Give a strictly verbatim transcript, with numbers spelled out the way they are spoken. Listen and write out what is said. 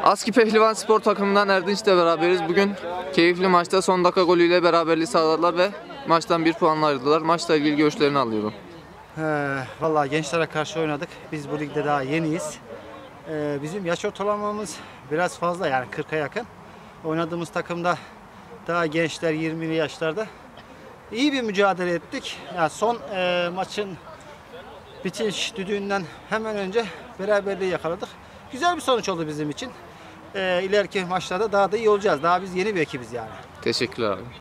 Aski Pehlivan Spor takımından Erdinç'le beraberiz. Bugün keyifli maçta son dakika golüyle beraberliği sağladılar ve maçtan bir puanla ayrıldılar. Maçla ilgili görüşlerini alıyorum. Ee, vallahi gençlere karşı oynadık. Biz bu ligde daha yeniyiz. Ee, bizim yaş ortalamamız biraz fazla, yani kırka yakın. Oynadığımız takımda daha gençler yirmili yaşlarda. İyi bir mücadele ettik. Yani son e, maçın bitiş düdüğünden hemen önce beraberliği yakaladık. Güzel bir sonuç oldu bizim için. Ee, ileriki maçlarda daha da iyi olacağız. Daha biz yeni bir ekibiz yani. Teşekkürler abi.